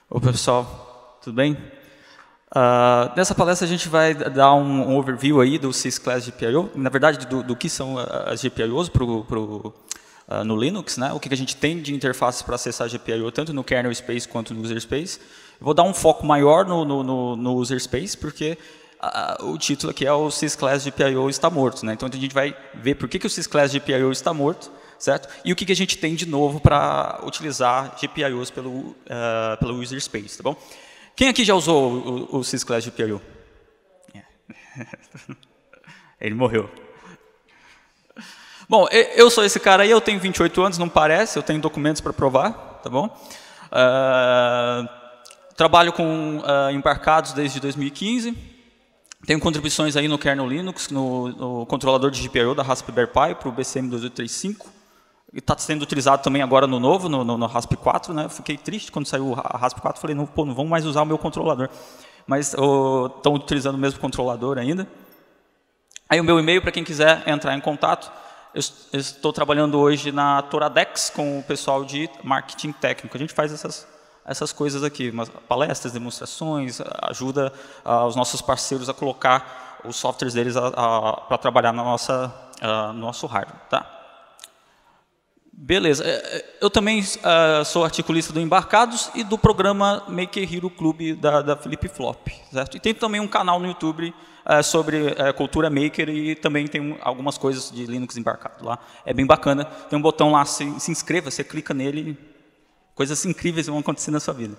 Oi, pessoal, tudo bem? Nessa palestra a gente vai dar um overview aí do Sysclass GPIO, na verdade do que são as GPIOs no Linux, né? O que a gente tem de interface para acessar a GPIO, tanto no kernel space quanto no user space. Eu vou dar um foco maior no user space, porque o título aqui é o Sysclass GPIO está morto, né? Então a gente vai ver por que o Sysclass GPIO está morto, certo? E o que a gente tem de novo para utilizar GPIOs pelo user space, tá bom? Quem aqui já usou o Sysclass GPIO? Ele morreu. Bom, eu sou esse cara aí, eu tenho 28 anos, não parece, eu tenho documentos para provar, tá bom? Trabalho com embarcados desde 2015, tenho contribuições aí no kernel Linux, no controlador de GPIO da Raspberry Pi para o BCM2835, e está sendo utilizado também agora no novo, no RASP 4, né? Fiquei triste quando saiu o RASP 4, falei, não vamos mais usar o meu controlador, mas estão utilizando o mesmo controlador ainda. Aí o meu e-mail para quem quiser entrar em contato. Eu estou trabalhando hoje na Toradex com o pessoal de marketing técnico. A gente faz essas coisas aqui, palestras, demonstrações, ajuda os nossos parceiros a colocar os softwares deles para trabalhar no nosso hardware. Tá? Beleza. Eu também sou articulista do Embarcados e do programa Maker Hero Club da Flip Flop. Certo? E tem também um canal no YouTube sobre cultura maker e também tem algumas coisas de Linux embarcado lá. É bem bacana. Tem um botão lá, se inscreva, você clica nele, coisas incríveis vão acontecer na sua vida.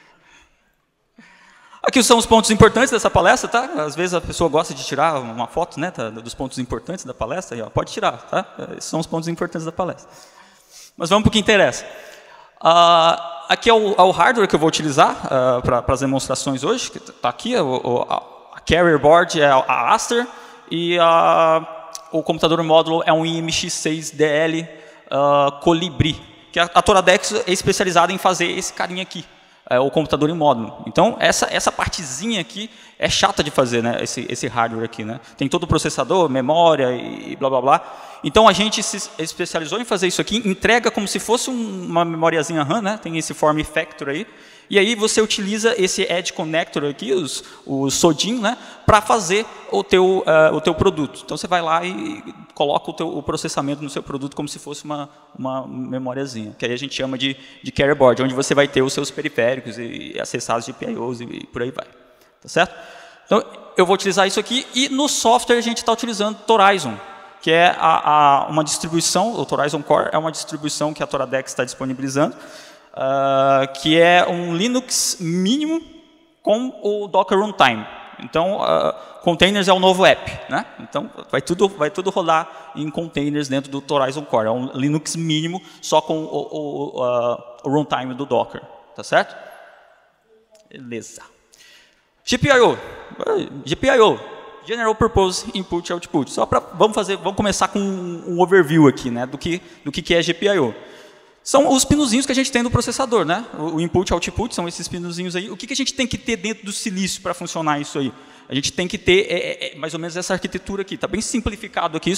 Aqui são os pontos importantes dessa palestra, tá? Às vezes a pessoa gosta de tirar uma foto, né, dos pontos importantes da palestra. Aí, ó, pode tirar, tá? Esses são os pontos importantes da palestra. Mas vamos para o que interessa. Aqui é o hardware que eu vou utilizar para as demonstrações hoje. Está aqui, a carrier board é a Aster e o computador módulo é um IMX6DL Colibri, que a Toradex é especializada em fazer esse carinha aqui, o computador em módulo. Então, essa partezinha aqui é chata de fazer, né, esse hardware aqui. Né? Tem todo o processador, memória e blá, blá, blá. Então, a gente se especializou em fazer isso aqui, entrega como se fosse uma memóriazinha RAM, né? Tem esse form factor aí, e aí você utiliza esse edge connector aqui, o SODIN, né? Para fazer o teu produto. Então, você vai lá e coloca o processamento no seu produto como se fosse uma memóriazinha, que aí a gente chama de carrier board, onde você vai ter os seus periféricos e acessar as GPIOs e por aí vai. Tá certo? Então, eu vou utilizar isso aqui, e no software a gente está utilizando Torizon, que é uma distribuição, o Torizon Core é uma distribuição que a Toradex está disponibilizando, que é um Linux mínimo com o Docker Runtime. Então, containers é o novo app, né? Então, vai tudo rodar em containers dentro do Torizon Core. É um Linux mínimo só com o runtime do Docker, tá certo? Beleza. GPIO. General Purpose Input Output. Vamos começar com um overview aqui, né, do que é GPIO. São os pinozinhos que a gente tem no processador, né? O input e output são esses pinozinhos aí. O que a gente tem que ter dentro do silício para funcionar isso aí? A gente tem que ter mais ou menos essa arquitetura aqui. Está bem simplificado aqui,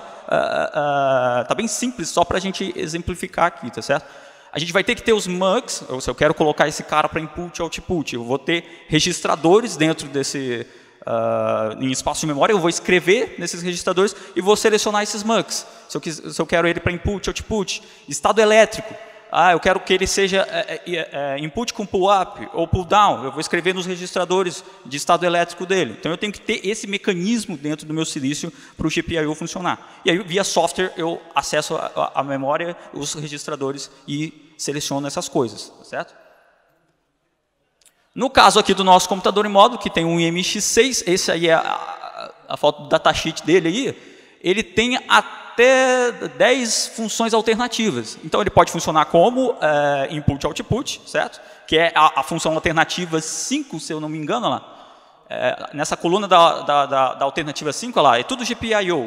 tá bem simples, só para a gente exemplificar aqui, tá certo? A gente vai ter que ter os mugs, ou se eu quero colocar esse cara para input e output, eu vou ter registradores dentro desse... em espaço de memória, eu vou escrever nesses registradores e vou selecionar esses mugs. Se eu quero ele para input, output, estado elétrico, eu quero que ele seja input com pull up ou pull down, eu vou escrever nos registradores de estado elétrico dele. Então eu tenho que ter esse mecanismo dentro do meu silício para o GPIO funcionar. E aí via software eu acesso a memória, os registradores e seleciono essas coisas, tá certo? No caso aqui do nosso computador em módulo, que tem um IMX6, esse aí é a foto do datasheet dele aí, ele tem até 10 funções alternativas. Então, ele pode funcionar como input output, certo? Que é a função alternativa 5, se eu não me engano, lá. Nessa coluna da alternativa 5, lá, é tudo GPIO,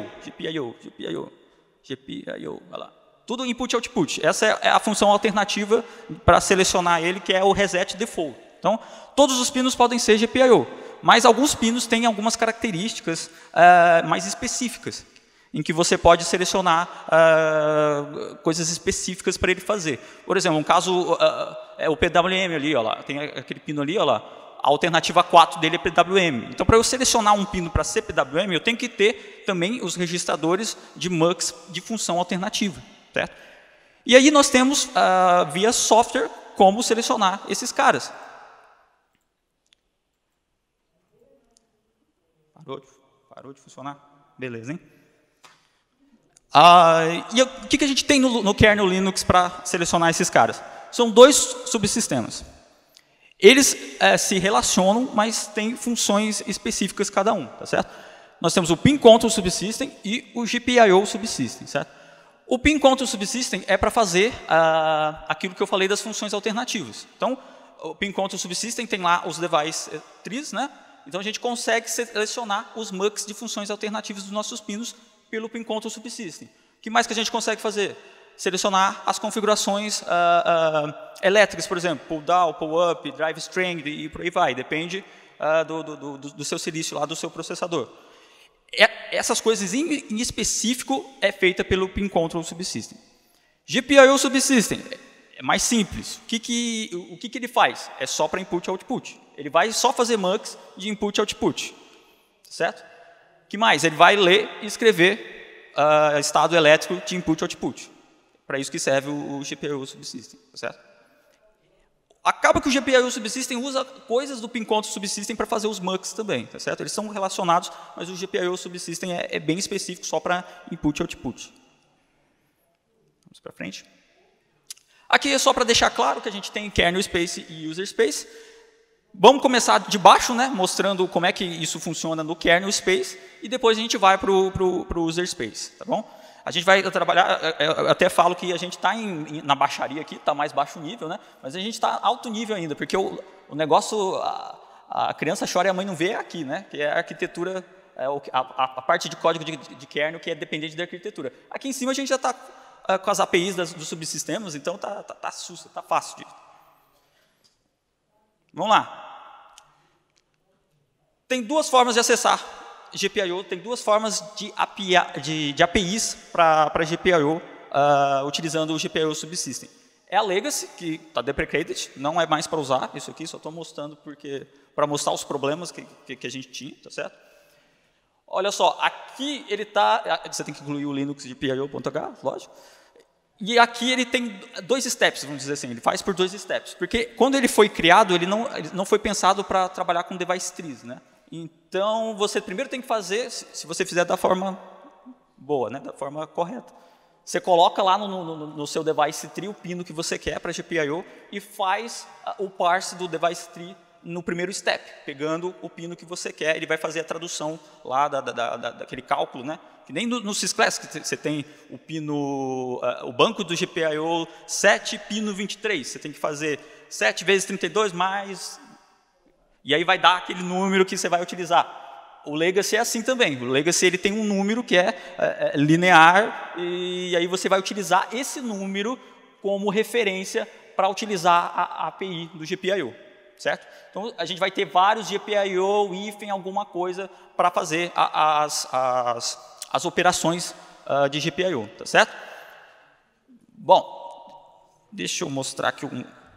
olha lá. Tudo input output. Essa é a função alternativa para selecionar ele, que é o reset default. Então, todos os pinos podem ser GPIO, mas alguns pinos têm algumas características mais específicas. em que você pode selecionar coisas específicas para ele fazer. Por exemplo, um caso é o PWM ali, ó lá, tem aquele pino ali, ó lá, a alternativa 4 dele é PWM. Então, para eu selecionar um pino para ser PWM, eu tenho que ter também os registradores de mux de função alternativa, certo? E aí nós temos, via software, como selecionar esses caras. Parou de funcionar? Beleza, hein? E o que a gente tem no kernel Linux para selecionar esses caras? São dois subsistemas. Eles se relacionam, mas têm funções específicas cada um, tá certo? Nós temos o Pin Control Subsystem e o GPIO Subsystem, certo? O Pin Control Subsystem é para fazer aquilo que eu falei das funções alternativas. Então, o Pin Control Subsystem tem lá os device trees, né? Então, a gente consegue selecionar os mux de funções alternativas dos nossos pinos pelo Pin Control Subsystem. O que mais que a gente consegue fazer? Selecionar as configurações elétricas, por exemplo, pull down, pull up, drive strength e por aí vai. Depende do seu silício lá, do seu processador. Essas coisas em específico é feita pelo Pin Control Subsystem. GPIO Subsystem é mais simples. O que ele faz? É só para input e output. Ele vai só fazer mux de input e output. Certo? O que mais? Ele vai ler e escrever estado elétrico de input e output. Para isso que serve o GPIO Subsystem. Certo? Acaba que o GPIO Subsystem usa coisas do Pin Control Subsystem para fazer os mux também. Tá certo? Eles são relacionados, mas o GPIO Subsystem é bem específico só para input e output. Vamos para frente. Aqui é só para deixar claro que a gente tem kernel space e user space. Vamos começar de baixo, né, mostrando como é que isso funciona no kernel space, e depois a gente vai para o user space, tá bom? A gente vai trabalhar, eu até falo que a gente está na baixaria aqui, está mais baixo nível, né, mas a gente está alto nível ainda, porque o negócio, a criança chora e a mãe não vê aqui, né, que é a arquitetura, a parte de código de kernel que é dependente da arquitetura. Aqui em cima a gente já está com as APIs dos subsistemas, então tá susto, tá fácil disso. Vamos lá. Tem duas formas de acessar GPIO, tem duas formas de APIs para GPIO utilizando o GPIO Subsystem. É a Legacy, que está deprecated, não é mais para usar isso aqui, só estou mostrando para mostrar os problemas que a gente tinha, tá certo? Olha só, aqui ele está, você tem que incluir o Linux GPIO.h, lógico. E aqui ele tem dois steps, vamos dizer assim, ele faz por dois steps. Porque quando ele foi criado, ele não foi pensado para trabalhar com device trees, né? Então, você primeiro tem que fazer, se você fizer da forma boa, né, da forma correta. Você coloca lá no seu device tree o pino que você quer para GPIO e faz o parse do device tree no primeiro step, pegando o pino que você quer, ele vai fazer a tradução lá daquele cálculo, né? Que nem no Sysclass, que você tem o pino, o banco do GPIO 7, pino 23. Você tem que fazer 7 vezes 32 mais... E aí vai dar aquele número que você vai utilizar. O Legacy é assim também. O Legacy ele tem um número que é linear, e aí você vai utilizar esse número como referência para utilizar a API do GPIO. Certo? Então, a gente vai ter vários GPIO, hífen, alguma coisa para fazer as operações de GPIO, tá certo? Bom, deixa eu mostrar aqui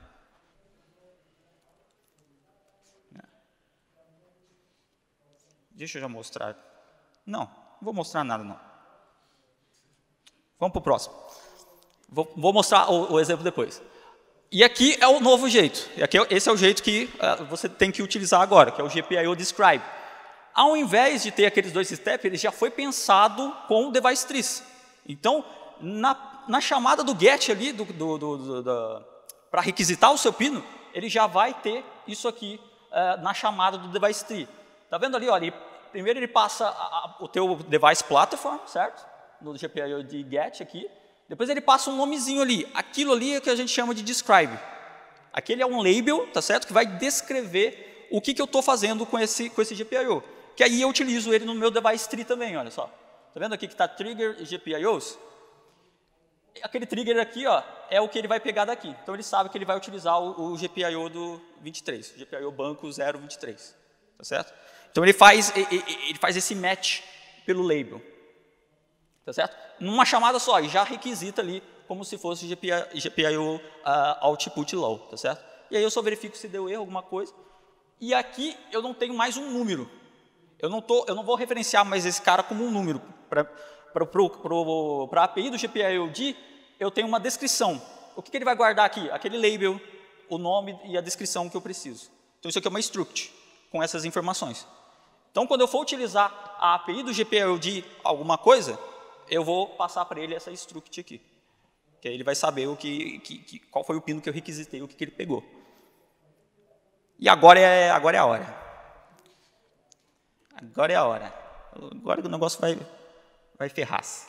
Deixa eu já mostrar. Não vou mostrar nada, não. Vamos para o próximo. Vou mostrar o exemplo depois. E aqui é o novo jeito. Esse é o jeito que você tem que utilizar agora, que é o GPIO Describe. Ao invés de ter aqueles dois steps, ele já foi pensado com o device trees. Então, na chamada do get ali, para requisitar o seu pino, ele já vai ter isso aqui na chamada do device tree. Está vendo ali? Olha, primeiro ele passa o teu device platform, certo? No GPIO de get aqui. Depois ele passa um nomezinho ali. Aquilo ali é que a gente chama de describe. Aquele é um label, tá certo? Que vai descrever o que eu estou fazendo com esse GPIO. Que aí eu utilizo ele no meu device tree também, olha só. Tá vendo aqui que está trigger e GPIOs? Aquele trigger aqui, ó, é o que ele vai pegar daqui. Então ele sabe que ele vai utilizar o GPIO do 23, GPIO banco 023, tá certo? Então ele faz esse match pelo label. Tá certo? Numa chamada só, e já requisita ali como se fosse GPIO output low, tá certo? E aí eu só verifico se deu erro, alguma coisa. E aqui eu não tenho mais um número. Eu não vou referenciar mais esse cara como um número. Para a API do GPIOD, eu tenho uma descrição. O que ele vai guardar aqui? Aquele label, o nome e a descrição que eu preciso. Então isso aqui é uma struct com essas informações. Então quando eu for utilizar a API do GPIOD alguma coisa, eu vou passar para ele essa struct aqui. Que aí ele vai saber qual foi o pino que eu requisitei, o que ele pegou. E agora é a hora. Agora é a hora. Agora o negócio vai ferrar-se.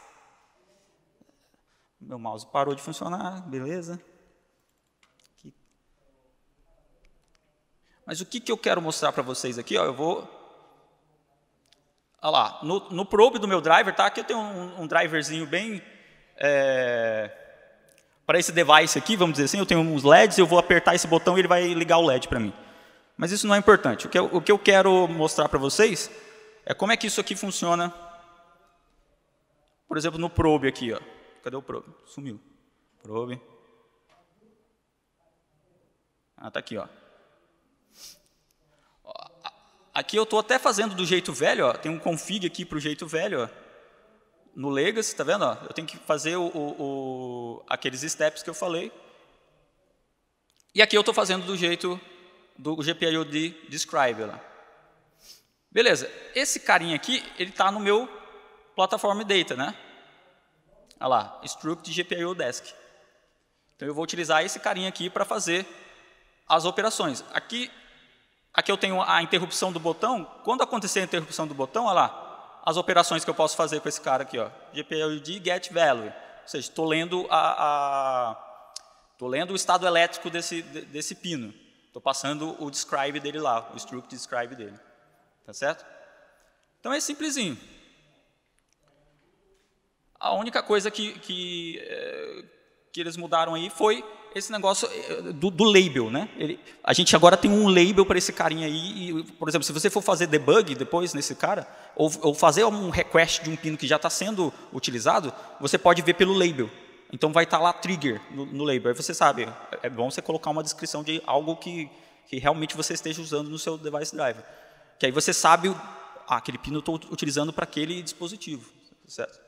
Meu mouse parou de funcionar, beleza. Aqui. Mas o que eu quero mostrar para vocês aqui? Ó, eu vou... Olha lá, no probe do meu driver, tá? Aqui eu tenho um driverzinho bem... para esse device aqui, vamos dizer assim, eu tenho uns LEDs, eu vou apertar esse botão e ele vai ligar o LED para mim. Mas isso não é importante. O que eu quero mostrar para vocês é como é que isso aqui funciona, por exemplo, no probe aqui. Ó. Cadê o probe? Sumiu. Probe. Ah, tá aqui. Ó. Aqui eu estou até fazendo do jeito velho. Ó. Tem um config aqui para o jeito velho. Ó. No Legacy, tá vendo? Ó? Eu tenho que fazer aqueles steps que eu falei. E aqui eu estou fazendo do jeito do GPIOD describe lá. Beleza. Esse carinha aqui, ele está no meu platform data, né? Olha lá, struct GPIO desk. Então eu vou utilizar esse carinha aqui para fazer as operações. Aqui eu tenho a interrupção do botão. Quando acontecer a interrupção do botão, olha lá, as operações que eu posso fazer com esse cara aqui, ó, GPIOD get value. Ou seja, estou lendo o estado elétrico desse pino. Estou passando o describe dele lá, o struct describe dele. Tá certo? Então é simplesinho. A única coisa que eles mudaram aí foi esse negócio do label, né? A gente agora tem um label para esse carinha aí. E, por exemplo, se você for fazer debug depois nesse cara, ou fazer um request de um pino que já está sendo utilizado, você pode ver pelo label. Então vai estar lá trigger no label. Aí você sabe, é bom você colocar uma descrição de algo que realmente você esteja usando no seu device driver. Que aí você sabe, aquele pino eu estou utilizando para aquele dispositivo. Certo?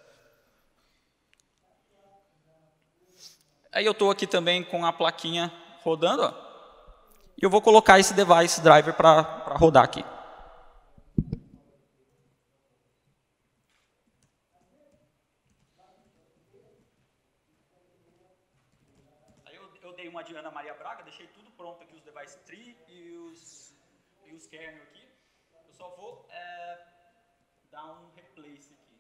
Aí eu estou aqui também com a plaquinha rodando, ó, e eu vou colocar esse device driver para rodar aqui. Aí eu dei uma de Ana Maria Braga, deixei tudo pronto aqui, os device tree e os kernel aqui. Eu só vou dar um replace aqui.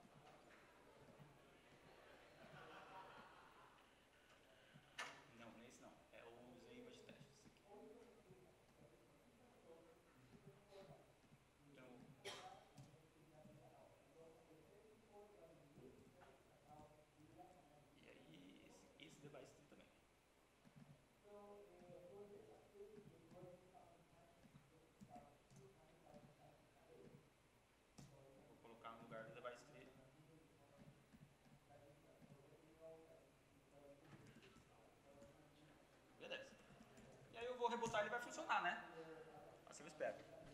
Vou rebotar, ele vai funcionar, né? Assim eu espero.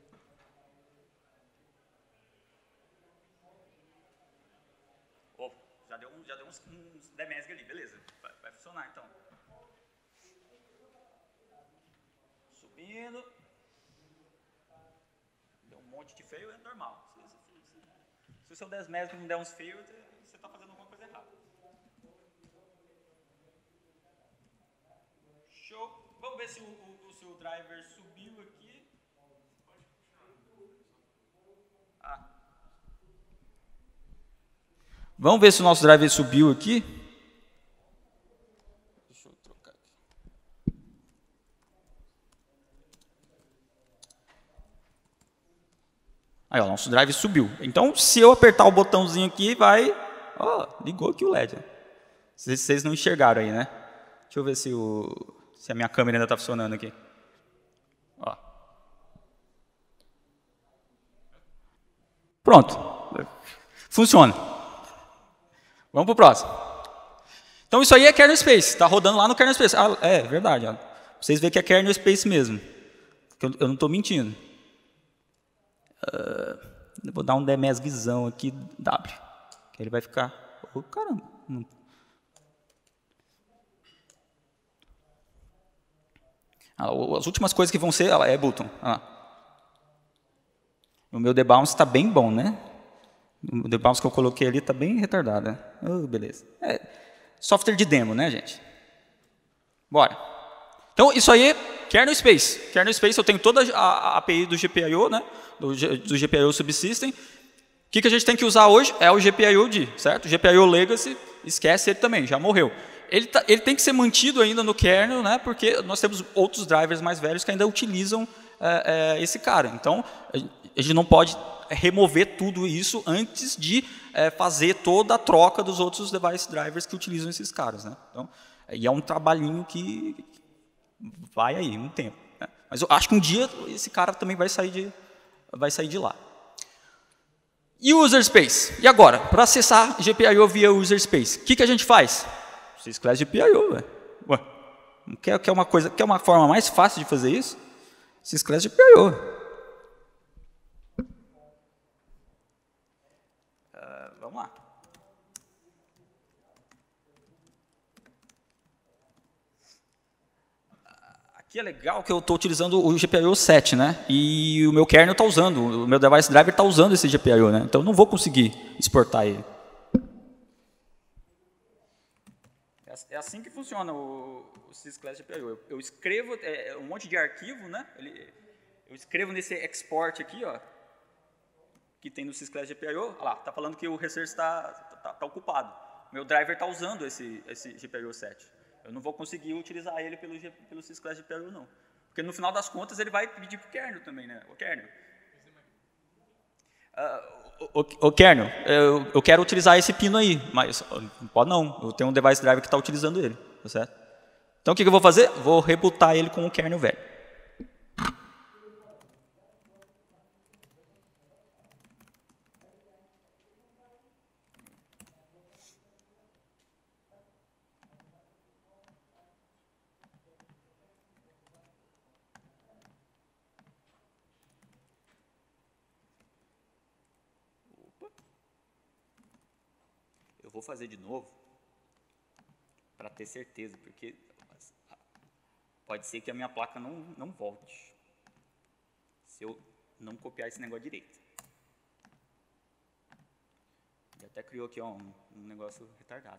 Oh, já deu uns demesg ali, beleza. Vai funcionar então. Subindo. Deu um monte de fail, é normal. Se o seu demesg não der uns fail, você está fazendo alguma coisa errada. Show. Vamos ver se o seu driver subiu aqui. Vamos ver se o nosso driver subiu aqui. Deixa eu trocar aqui. Aí, ó, nosso drive subiu. Então, se eu apertar o botãozinho aqui, vai... Ó, ligou aqui o LED. Vocês não enxergaram aí, né? Deixa eu ver se a minha câmera ainda está funcionando aqui. Ó. Pronto. Funciona. Vamos para o próximo. Então, isso aí é kernel space. Está rodando lá no kernel space. Ah, é verdade. Ó. Vocês veem que é kernel space mesmo. Eu não estou mentindo. Vou dar um demesguizão aqui, W. Que ele vai ficar... Oh, caramba. As últimas coisas que vão ser... é button. O meu debounce está bem bom, né? O debounce que eu coloquei ali está bem retardado. Né? Oh, beleza. Software de demo, né, gente? Bora. Então, isso aí é kernel space. Kernel space, eu tenho toda a API do GPIO, né? Do GPIO Subsystem. O que a gente tem que usar hoje é o GPIO-D, certo? O GPIO Legacy, esquece ele também, já morreu. Ele tem que ser mantido ainda no kernel, né? Porque nós temos outros drivers mais velhos que ainda utilizam esse cara. Então, a gente não pode remover tudo isso antes de fazer toda a troca dos outros device drivers que utilizam esses caras, né? Então, e é um trabalhinho que vai aí, um tempo. Né? Mas eu acho que um dia esse cara também vai sair de lá. E o user space? E agora? Para acessar GPIO via user space, o que a gente faz? Sysclass GPIO, velho. Ué, quer uma forma mais fácil de fazer isso? Sysclass GPIO. Vamos lá. Aqui é legal que eu estou utilizando o GPIO 7, né? E o meu kernel está usando, o meu device driver está usando esse GPIO, né? Então eu não vou conseguir exportar ele. É assim que funciona o Sysclass GPIO. Eu escrevo um monte de arquivo, né? Eu escrevo nesse export aqui, ó, que tem no Sysclass GPIO. Olha lá, está falando que o resource está ocupado. Meu driver está usando esse GPIO 7. Eu não vou conseguir utilizar ele pelo Sysclass GPIO, não. Porque no final das contas ele vai pedir para o kernel também, né? O kernel. O kernel, eu quero utilizar esse pino aí, mas pode não. Eu tenho um device driver que está utilizando ele, tá certo? Então o que eu vou fazer? Vou rebootar ele com o kernel velho. Eu vou fazer de novo para ter certeza, porque pode ser que a minha placa não volte se eu não copiar esse negócio direito. Ele até criou aqui ó, um negócio retardado.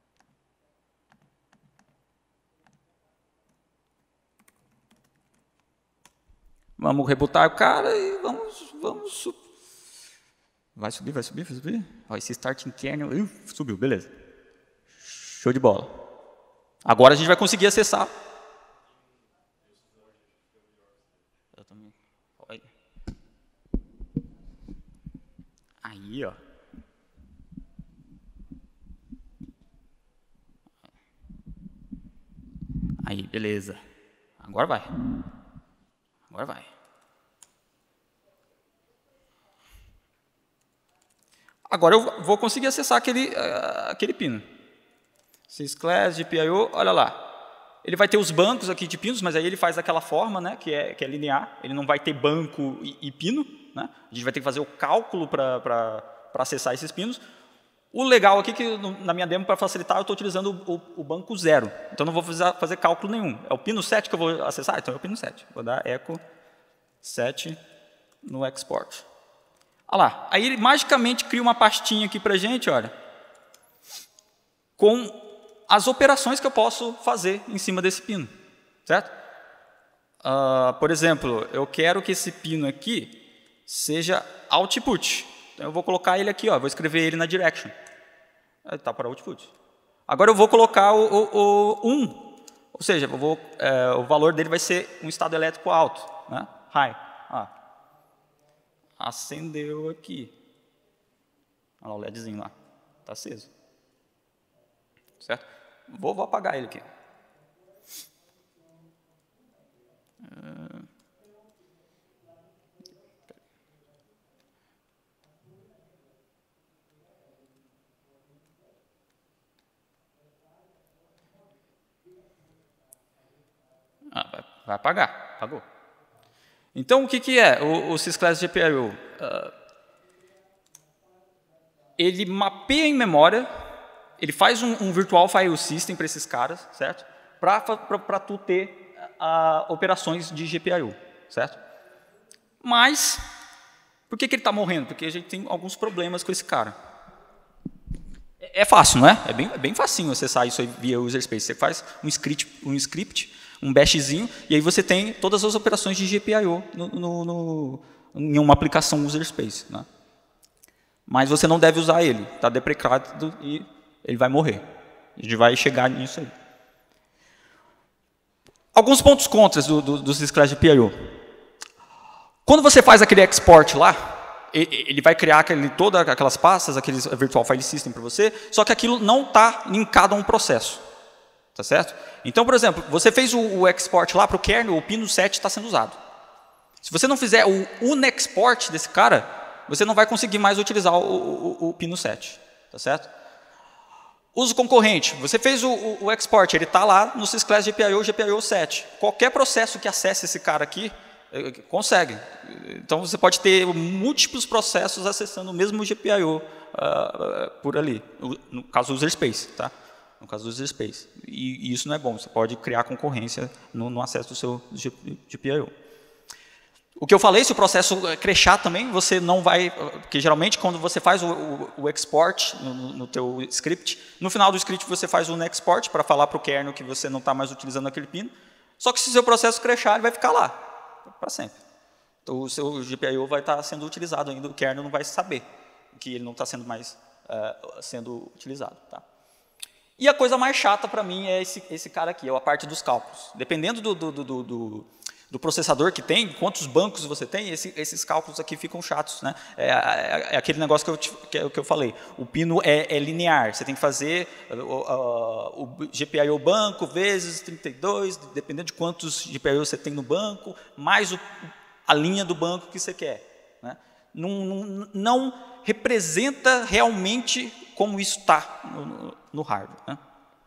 Vamos rebootar o cara e vamos Vai subir. Ó, esse starting kernel, subiu, beleza. Show de bola. Agora a gente vai conseguir acessar. Eu também. Olha. Aí, ó. Aí, beleza. Agora vai. Agora eu vou conseguir acessar aquele pino. Sysclass, GPIO, olha lá. Ele vai ter os bancos aqui de pinos, mas aí ele faz daquela forma, né, que é linear. Ele não vai ter banco e pino. Né? A gente vai ter que fazer o cálculo para acessar esses pinos. O legal aqui é que na minha demo, para facilitar, eu estou utilizando o banco 0. Então não vou fazer cálculo nenhum. É o pino 7 que eu vou acessar? Então é o pino 7. Vou dar echo 7 no export. Olha lá, aí ele magicamente cria uma pastinha aqui para a gente, olha, com as operações que eu posso fazer em cima desse pino, certo? Por exemplo, eu quero que esse pino aqui seja output. Então eu vou colocar ele aqui, ó, vou escrever ele na direction. Está para output. Agora eu vou colocar o 1, ou seja, o valor dele vai ser um estado elétrico alto, né? High. Acendeu aqui. Olha lá o LEDzinho lá. Está aceso. Certo? Vou apagar ele aqui. Vai pagar, pagou. Então, o que é o sysclass GPIO? Ele mapeia em memória, ele faz um virtual file system para esses caras, certo? Para tu ter operações de GPIO, certo? Mas, por que ele está morrendo? Porque a gente tem alguns problemas com esse cara. É fácil, não é? É bem facinho acessar isso aí via user space. Você faz um script, um bashzinho, e aí você tem todas as operações de GPIO em uma aplicação user space, né? Mas você não deve usar ele, está deprecado e ele vai morrer. A gente vai chegar nisso aí. Alguns pontos contras do sysclass GPIO. Quando você faz aquele export lá, ele vai criar todas aquelas pastas, aqueles virtual file system para você, só que aquilo não está linkado a um processo. Tá certo? Então, por exemplo, você fez o export lá para o kernel, o pino 7 está sendo usado. Se você não fizer o unexport desse cara, você não vai conseguir mais utilizar o pino 7. Tá certo? Uso concorrente. Você fez o export, ele está lá no sysclass GPIO 7. Qualquer processo que acesse esse cara aqui, consegue. Então, você pode ter múltiplos processos acessando o mesmo GPIO por ali, no caso do user space. Tá? No caso do user space. E isso não é bom, você pode criar concorrência no acesso do seu GPIO. O que eu falei, se o processo crashar também, você não vai... Porque geralmente quando você faz o export no teu script, no final do script você faz um export para falar para o kernel que você não está mais utilizando aquele pino. Só que se o seu processo crashar, ele vai ficar lá, para sempre. Então o seu GPIO vai estar sendo utilizado ainda, o kernel não vai saber que ele não está sendo mais sendo utilizado. Tá? E a coisa mais chata para mim é esse cara aqui, é a parte dos cálculos. Dependendo do processador que tem, quantos bancos você tem, esses cálculos aqui ficam chatos. Né? É aquele negócio que eu falei. O pino é linear. Você tem que fazer o GPIO banco vezes 32, dependendo de quantos GPIO você tem no banco, mais a linha do banco que você quer. Né? Não representa realmente como isso está no hardware. Né?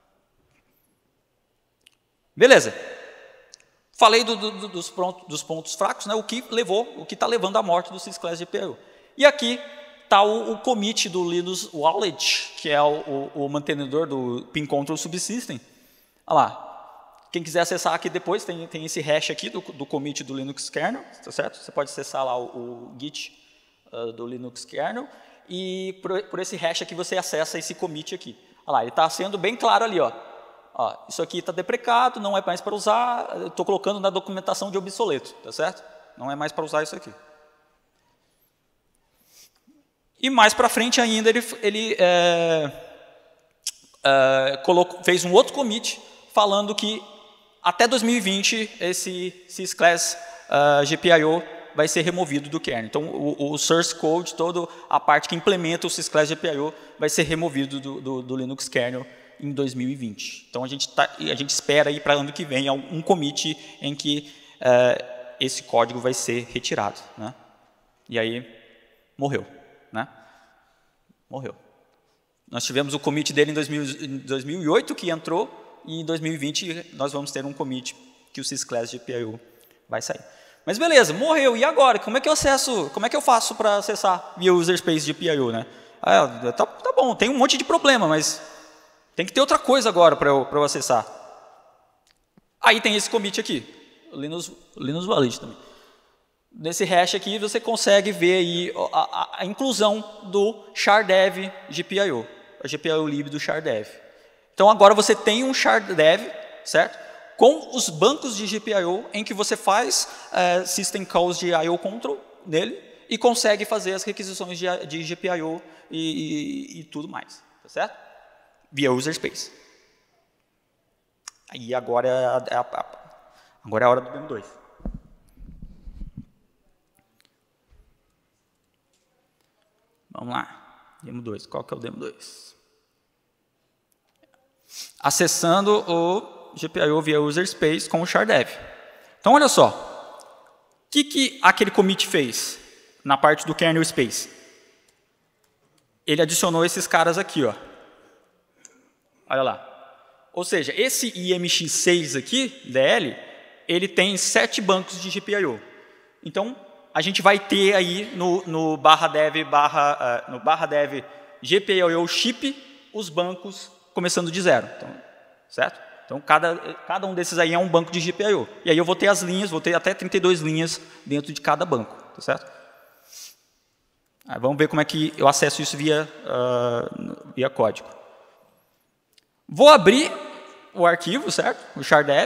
Beleza. Falei dos pontos fracos, né, o que está levando à morte do sysclass GPIO. E aqui está o commit do Linux Wallet, que é o mantenedor do Pin Control Subsystem. Olha lá. Quem quiser acessar aqui depois, tem esse hash aqui do commit do Linux kernel, tá certo? Você pode acessar lá o git do Linux kernel, e por esse hash aqui você acessa esse commit aqui. Olha lá, ele está sendo bem claro ali, ó. Ó, isso aqui está deprecado, não é mais para usar, estou colocando na documentação de obsoleto, tá certo? Não é mais para usar isso aqui. E mais para frente ainda ele fez um outro commit falando que até 2020 esse sysclass GPIO vai ser removido do kernel. Então o source code, toda a parte que implementa o sysclass GPIO vai ser removido do Linux kernel em 2020. Então a gente espera aí para ano que vem um commit em que esse código vai ser retirado, né? E aí morreu, né? Morreu. Nós tivemos o commit dele em 2008 que entrou, e em 2020 nós vamos ter um commit que o sysclass GPIO vai sair. Mas beleza, morreu. E agora? Como é que eu acesso? Como é que eu faço para acessar via user space GPIO, né? Tá bom, tem um monte de problema, mas tem que ter outra coisa agora para eu acessar. Aí tem esse commit aqui, o Linux Wallet também. Nesse hash aqui você consegue ver aí a inclusão do chardev GPIO, a GPIO lib do chardev. Então agora você tem um chardev, certo? Com os bancos de GPIO em que você faz system calls de IO control nele e consegue fazer as requisições de GPIO e tudo mais, tá certo? Via user space. Aí agora é a hora do Demo 2. Vamos lá. Demo 2. Qual que é o Demo 2? Acessando o GPIO via user space com o chardev. Então, olha só. O que aquele commit fez na parte do kernel space? Ele adicionou esses caras aqui, ó. Olha lá. Ou seja, esse IMX6 aqui, DL, ele tem 7 bancos de GPIO. Então, a gente vai ter aí no /dev GPIO chip os bancos começando de 0. Então, certo? Então, cada um desses aí é um banco de GPIO. E aí eu vou ter as linhas, vou ter até 32 linhas dentro de cada banco. Tá certo? Aí vamos ver como é que eu acesso isso via código. Vou abrir o arquivo, certo? O chardev.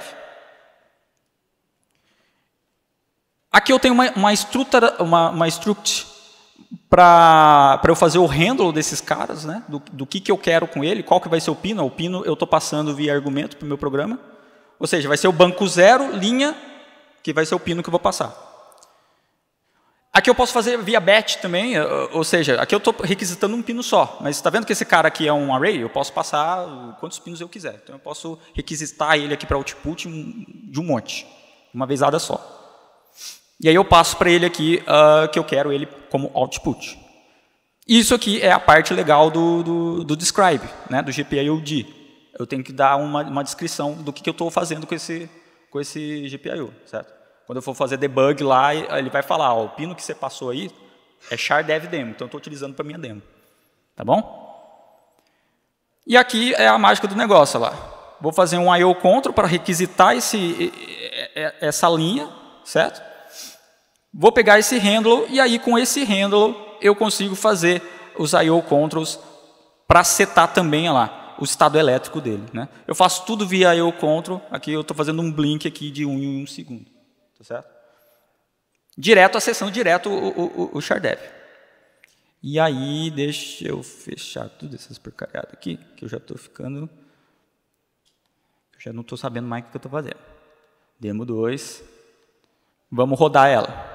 Aqui eu tenho uma struct para eu fazer o handle desses caras, né? do que eu quero com ele, qual que vai ser o pino. O pino eu estou passando via argumento para o meu programa. Ou seja, vai ser o banco 0, linha, que vai ser o pino que eu vou passar. Aqui eu posso fazer via batch também, ou seja, aqui eu estou requisitando um pino só. Mas está vendo que esse cara aqui é um array? Eu posso passar quantos pinos eu quiser. Então eu posso requisitar ele aqui para output de um monte, uma vezada só. E aí eu passo para ele aqui que eu quero ele como output. Isso aqui é a parte legal do describe, né, do GPIO-D. Eu tenho que dar uma descrição do que eu estou fazendo com esse GPIO, certo? Quando eu for fazer debug lá, ele vai falar, ó, o pino que você passou aí é chardev demo, então eu estou utilizando para minha demo. Tá bom? E aqui é a mágica do negócio lá. Vou fazer um IO control para requisitar essa linha, certo? Vou pegar esse handle e aí com esse handle eu consigo fazer os IO controls para setar também lá o estado elétrico dele, né? Eu faço tudo via IO control. Aqui eu estou fazendo um blink aqui de 1 em 1 segundo. Tá certo? Direto, acessando direto o chardev. E aí, deixa eu fechar tudo essas porcariadas aqui, que eu já estou ficando... Eu já não estou sabendo mais o que eu estou fazendo. Demo 2. Vamos rodar ela.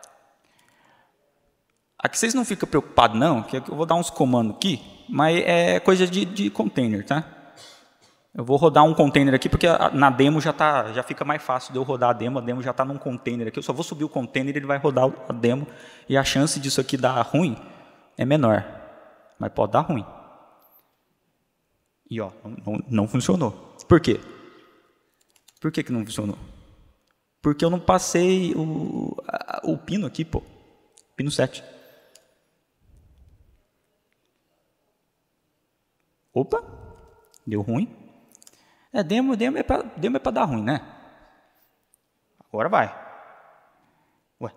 Aqui vocês não ficam preocupados, não, que eu vou dar uns comandos aqui, mas é coisa de container, tá? Eu vou rodar um container aqui, porque na demo já fica mais fácil de eu rodar a demo já está num container aqui. Eu só vou subir o container e ele vai rodar a demo, e a chance disso aqui dar ruim é menor, mas pode dar ruim. E ó, não funcionou. Por quê? Por que não funcionou? Porque eu não passei o pino aqui, pô. Pino 7. Opa, deu ruim. Demo é para dar ruim, né? Agora vai. Ué.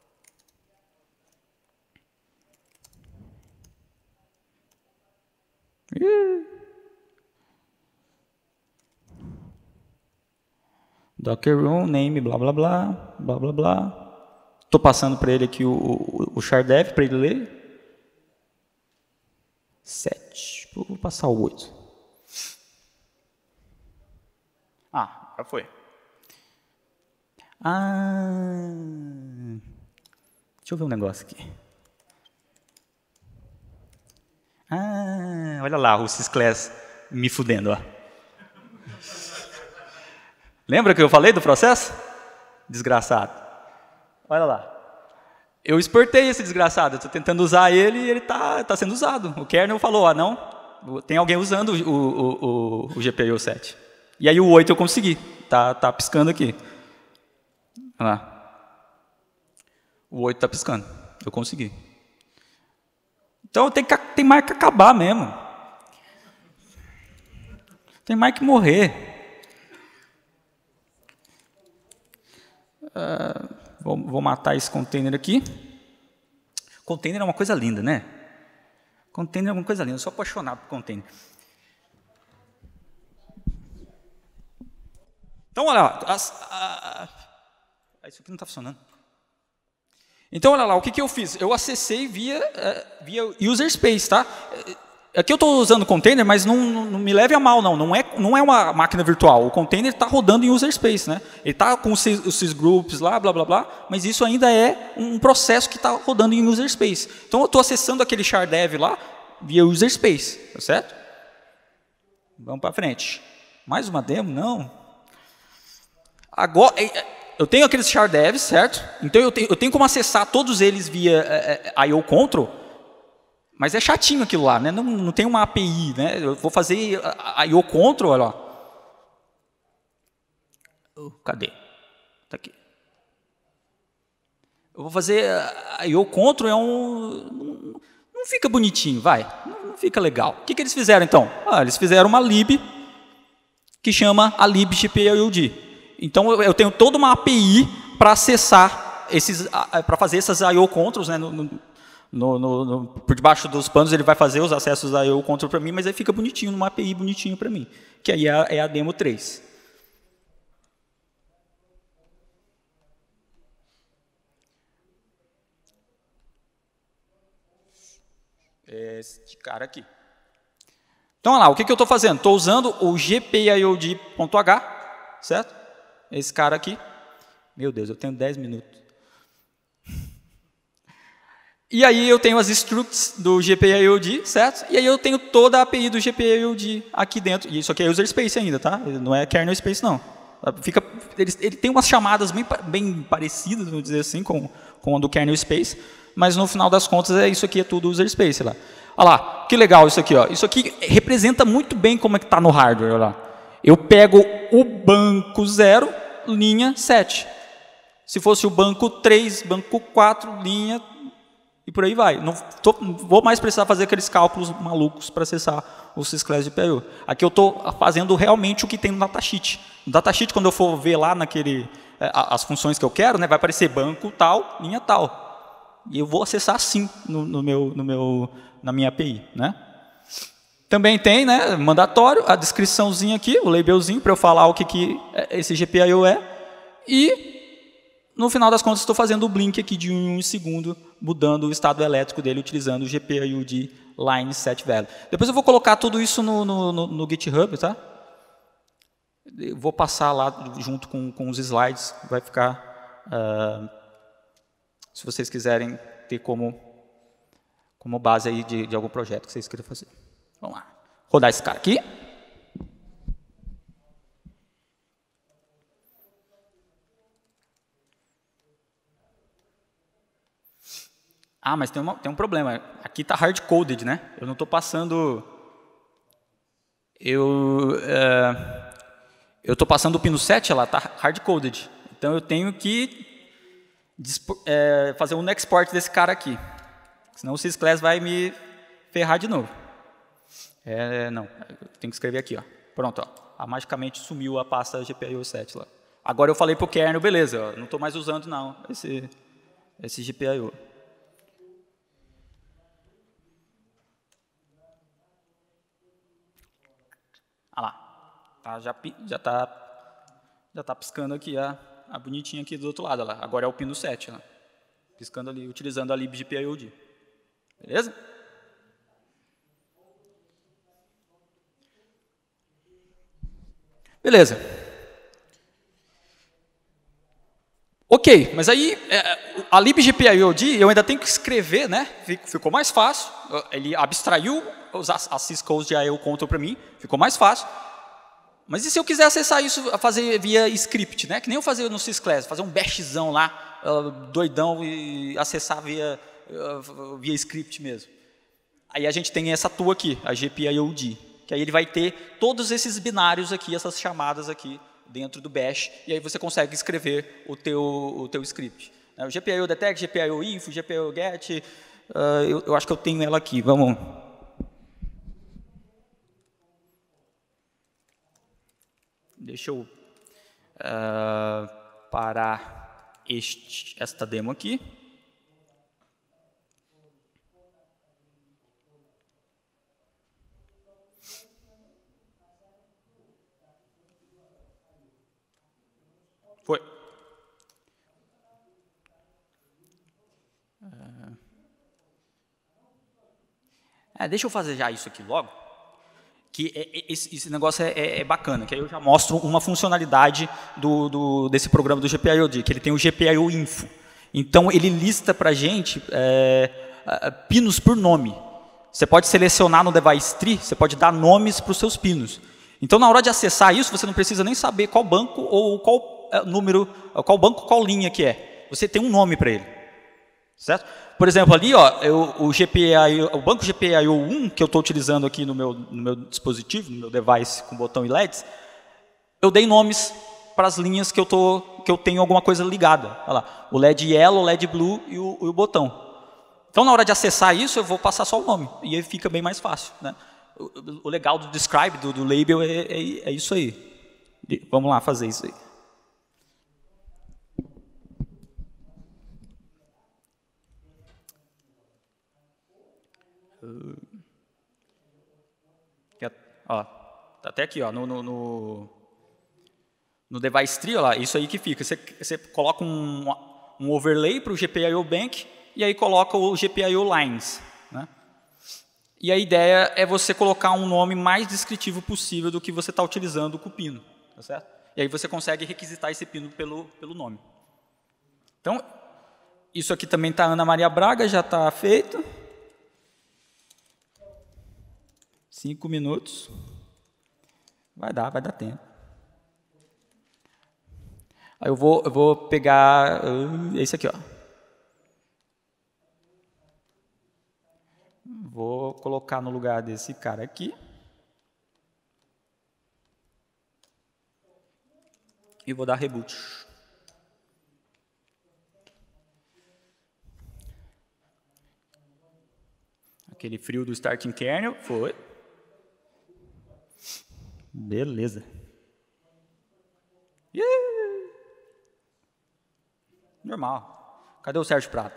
Docker room, name, blá, blá, blá, blá, blá, blá. Estou passando para ele aqui o chardev para ele ler. 7. Vou passar o 8. Já foi. Deixa eu ver um negócio aqui. Olha lá o Sysclass me fudendo, ó. Lembra que eu falei do processo? Desgraçado. Olha lá. Eu exportei esse desgraçado, estou tentando usar ele e ele está sendo usado. O kernel falou, não, tem alguém usando o GPIO 7. E aí o 8 eu consegui, tá piscando aqui. Olha lá. O 8 está piscando, eu consegui. Então tem mais que acabar mesmo. Tem mais que morrer. Vou matar esse container aqui. Container é uma coisa linda, né? Container é uma coisa linda, eu sou apaixonado por container. Então, olha lá. Isso aqui não está funcionando. Então, olha lá, o que eu fiz? Eu acessei via user space, tá? Aqui eu estou usando container, mas não me leve a mal, não. Não é uma máquina virtual. O container está rodando em user space, né? Ele está com os sysgroups lá, blá, blá, blá, mas isso ainda é um processo que está rodando em user space. Então, eu estou acessando aquele chardev lá via user space, tá certo? Vamos para frente. Mais uma demo? Não. Agora, eu tenho aqueles chardevs, certo? Então, eu tenho como acessar todos eles via IO control, mas é chatinho aquilo lá, né? Não tem uma API, né? Eu vou fazer IO control, olha lá. Cadê? Eu vou fazer I/O control, não fica bonitinho, vai, não fica legal. O que eles fizeram então? Eles fizeram uma lib que chama a lib GPIOD. Então eu tenho toda uma API para acessar para fazer essas I/O controls, né, por debaixo dos panos ele vai fazer os acessos I/O control para mim, mas aí fica bonitinho, numa API bonitinho para mim, que aí é a demo 3. Este cara aqui. Então, olha lá, o que eu estou fazendo? Estou usando o gpiod.h, certo? Esse cara aqui. Meu Deus, eu tenho 10 minutos. E aí eu tenho as structs do gpiod, certo? E aí eu tenho toda a API do gpiod aqui dentro. E isso aqui é user space ainda, tá? Não é kernel space, não. Ele tem umas chamadas bem parecidas, vamos dizer assim, com a do kernel space, mas no final das contas isso aqui é tudo user space lá. Olha lá, que legal isso aqui, ó. Isso aqui representa muito bem como é que está no hardware, olha lá. Eu pego o banco 0, linha 7. Se fosse o banco 3, banco 4, linha, e por aí vai. Não vou mais precisar fazer aqueles cálculos malucos para acessar o sysclass de GPIO. Aqui eu estou fazendo realmente o que tem no datasheet. No datasheet, quando eu for ver lá as funções que eu quero, né, vai aparecer banco tal, linha tal. E eu vou acessar assim na minha API. Né? Também tem, né, mandatório, a descriçãozinha aqui, o labelzinho, para eu falar o que esse GPIO é. E, no final das contas, estou fazendo o blink aqui de 1 segundo, mudando o estado elétrico dele, utilizando o GPIOD line set value. Depois eu vou colocar tudo isso no GitHub, tá? Eu vou passar lá junto com os slides, vai ficar... se vocês quiserem ter como base aí de algum projeto que vocês queiram fazer. Vamos lá. Rodar esse cara aqui. Mas tem um problema. Aqui está hard-coded, né? Eu não estou passando... Eu estou passando o pino 7, ela está hard-coded. Então eu tenho que fazer um export desse cara aqui. Senão o sysclass vai me ferrar de novo. Não, eu tenho que escrever aqui. Ó. Pronto, ó. Magicamente sumiu a pasta GPIO7 lá. Agora eu falei para o kernel, beleza, ó, não estou mais usando não esse GPIO. Olha lá, já está piscando aqui a bonitinha aqui do outro lado. Lá. Agora é o pino 7, lá. Piscando ali, utilizando a libgpiod. Beleza? Beleza. Ok, mas aí a libgpiod eu ainda tenho que escrever, né? Ficou mais fácil. Ele abstraiu as syscalls de I/O control para mim, ficou mais fácil. Mas e se eu quiser acessar isso, fazer via script, né? Que nem eu fazia no sysclass, fazer um bashzão lá, doidão, e acessar via script mesmo. Aí a gente tem essa tool aqui, a gpiod, que aí ele vai ter todos esses binários aqui, essas chamadas aqui dentro do bash, e aí você consegue escrever o teu script. O GPIO detect, GPIO info, GPIO get, eu acho que eu tenho ela aqui, vamos... Deixa eu parar esta demo aqui. Foi. Deixa eu fazer já isso aqui logo. Que esse negócio é bacana, que aí eu já mostro uma funcionalidade desse programa do GPIOD, que ele tem o GPIO info. Então, ele lista para a gente pinos por nome. Você pode selecionar no device tree, você pode dar nomes para os seus pinos. Então, na hora de acessar isso, você não precisa nem saber qual banco ou qual número, qual banco, qual linha que é. Você tem um nome para ele. Certo? Por exemplo, ali, ó, o banco GPIO1, que eu estou utilizando aqui no meu dispositivo, no meu device com botão e LEDs, eu dei nomes para as linhas que eu eu tenho alguma coisa ligada. Olha lá, o LED yellow, o LED blue e o botão. Então, na hora de acessar isso, eu vou passar só o nome, e aí fica bem mais fácil, né? O legal do describe, do label, é isso aí. Vamos lá fazer isso aí. Ó, tá até aqui, ó, no device tree, ó lá, isso aí que fica. Você coloca um overlay para o GPIO Bank e aí coloca o GPIO Lines, né? E a ideia é você colocar um nome mais descritivo possível do que você está utilizando com o pino, tá certo? E aí você consegue requisitar esse pino pelo nome. Então, isso aqui também está Ana Maria Braga, já está feito. 5 minutos. Vai dar tempo. Aí eu vou pegar esse aqui, ó. Vou colocar no lugar desse cara aqui. E vou dar reboot. Aquele frio do starting kernel, foi. Beleza. Normal. Cadê o Sérgio Prado?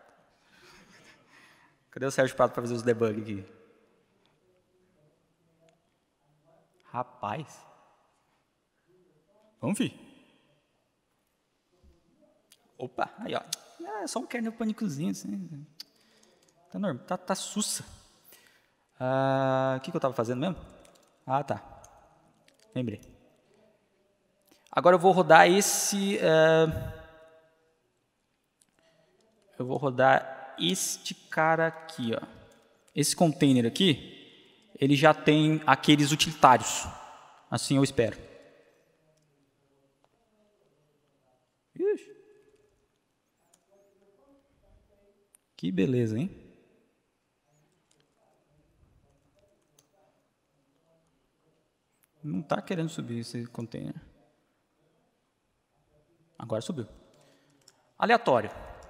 Cadê o Sérgio Prado para fazer os debug aqui? Rapaz. Vamos ver. Opa, aí ó. É só um kernel pânicozinho assim. Tá normal, tá sussa. O que eu estava fazendo mesmo? Ah, tá. Lembrei. Agora eu vou rodar esse... eu vou rodar este cara aqui, ó. Esse container aqui, ele já tem aqueles utilitários. Assim eu espero. Ixi. Que beleza, hein? Não está querendo subir esse container. Agora subiu. Aleatório.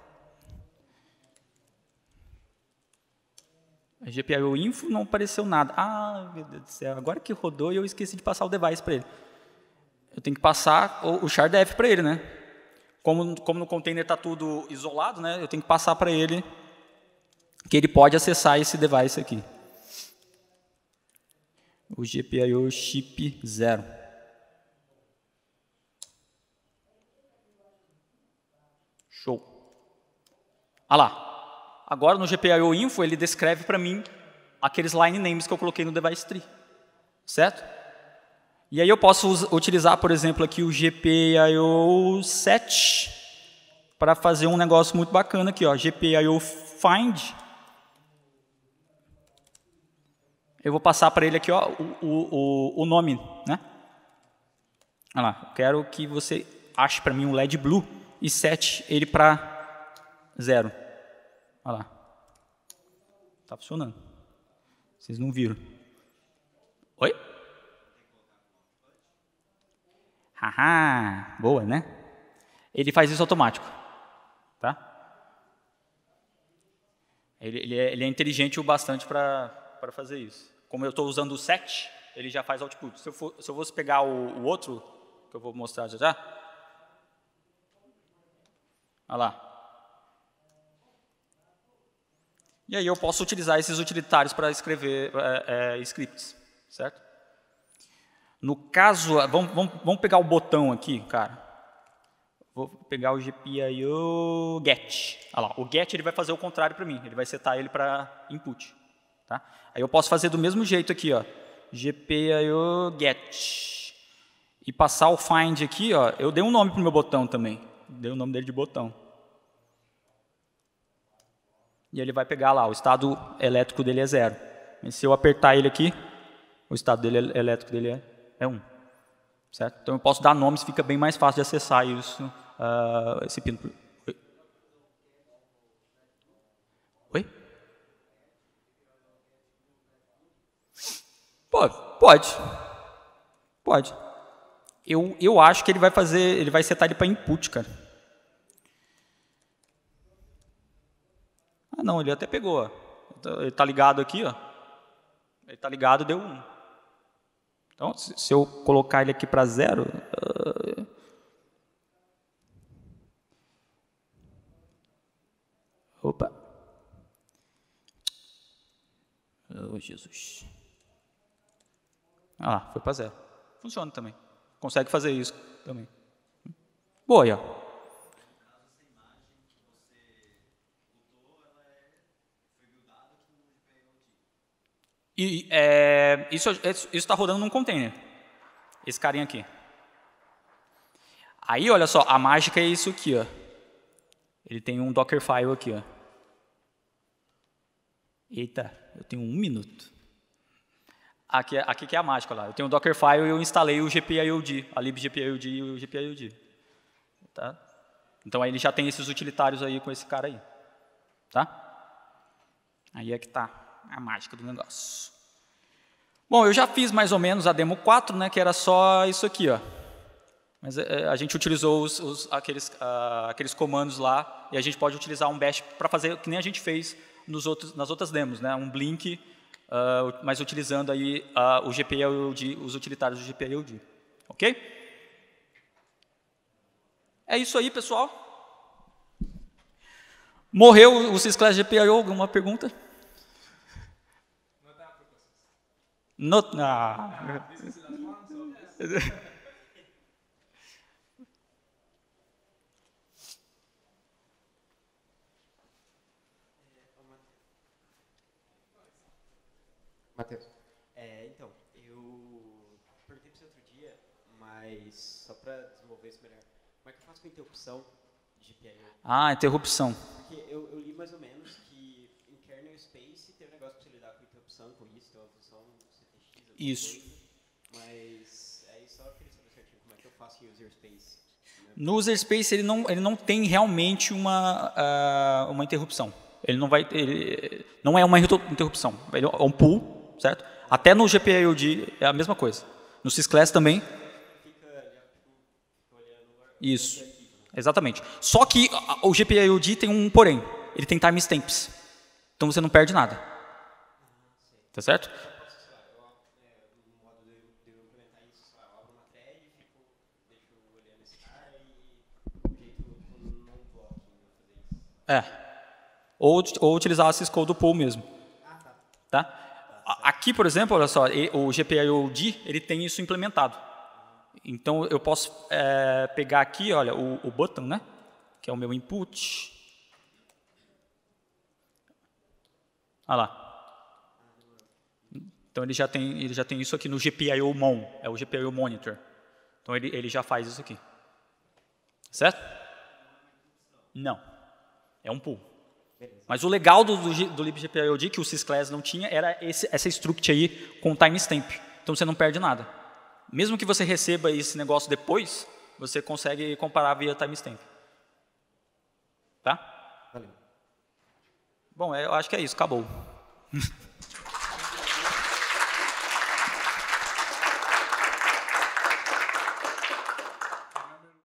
A GPIO info não apareceu nada. Ah, meu Deus do céu. Agora que rodou e eu esqueci de passar o device para ele. Eu tenho que passar o char-def para ele, né? Como no container está tudo isolado, né? Eu tenho que passar para ele que ele pode acessar esse device aqui. O GPIO chip 0. Show. Ah lá. Agora no GPIO info ele descreve para mim aqueles line names que eu coloquei no device tree. Certo? E aí eu posso utilizar, por exemplo, aqui o GPIO set para fazer um negócio muito bacana aqui, ó, GPIO find. Eu vou passar para ele aqui, ó, o nome, né? Olha lá, eu quero que você ache para mim um LED blue e set ele para 0. Olha lá. Tá funcionando. Vocês não viram. Oi? Haha, boa, né? Ele faz isso automático. Tá? Ele é inteligente o bastante para fazer isso. Como eu estou usando o set, ele já faz output. Se eu fosse pegar o outro, que eu vou mostrar já já. Olha lá. E aí eu posso utilizar esses utilitários para escrever scripts, certo? No caso, vamos pegar o botão aqui, cara. Vou pegar o GPIO get. Olha lá, o get ele vai fazer o contrário para mim, ele vai setar ele para input. Tá? Aí eu posso fazer do mesmo jeito aqui, ó, GPIO get. E passar o find aqui, ó, eu dei um nome para o meu botão também. Dei o nome dele de botão. E ele vai pegar lá, o estado elétrico dele é 0. E se eu apertar ele aqui, o estado elétrico dele é 1. Certo? Então eu posso dar nomes, fica bem mais fácil de acessar isso, esse pino. Oi? Pode. Eu acho que ele vai setar ele para input, cara. Ah, não, ele até pegou, ó. Ele está ligado aqui, ó. Ele está ligado, deu 1. Então, se eu colocar ele aqui para 0... Opa. Oh, Jesus. Ah, foi para 0. Funciona também. Consegue fazer isso também. Boa, aí, ó. E isso está rodando num container. Esse carinha aqui. Aí, olha só, a mágica é isso aqui, ó. Ele tem um Dockerfile aqui, ó. Eita, eu tenho 1 minuto. Aqui que é a mágica lá. Eu tenho um Dockerfile e eu instalei o GPIOD, a libgpiod e o GPIOD. Tá? Então aí ele já tem esses utilitários aí com esse cara aí. Tá? Aí é que tá a mágica do negócio. Bom, eu já fiz mais ou menos a demo 4, né, que era só isso aqui, ó. Mas a gente utilizou aqueles comandos lá e a gente pode utilizar um bash para fazer que nem a gente fez nas outras demos, né, um blink, mas utilizando aí o GPIOD, os utilitários do GPIOD. Ok? É isso aí, pessoal. Morreu o Sysclass GPIO? Alguma pergunta? Matheus, então, eu perguntei para você outro dia, mas só para desenvolver isso melhor, como é que eu faço com interrupção de GPIO? Ah, interrupção. Porque eu li mais ou menos que em kernel space tem um negócio para você lidar com interrupção, com isso, tem uma função CTX, isso. Coisa, mas aí só queria saber certinho como é que eu faço em user space. Né? No user space ele não tem realmente uma interrupção. Ele não vai, não é uma interrupção. Ele é um pool. Certo? Até no GPIOD é a mesma coisa. No Sysclass também. Isso. Exatamente. Só que o GPIOD tem um porém. Ele tem timestamps. Então você não perde nada. Tá certo? Ou utilizar a syscall do pool mesmo. Tá? Aqui, por exemplo, olha só, o GPIOD ele tem isso implementado. Então, eu posso pegar aqui, olha, o button, né? Que é o meu input. Olha lá. Então, ele já tem isso aqui no GPIO Mon, é o GPIO Monitor. Então, ele já faz isso aqui. Certo? Não. É um pool. Mas o legal do libgpiod que o Sysclass não tinha era essa struct aí com timestamp. Então você não perde nada. Mesmo que você receba esse negócio depois, você consegue comparar via timestamp. Tá? Valeu. Bom, eu acho que é isso. Acabou.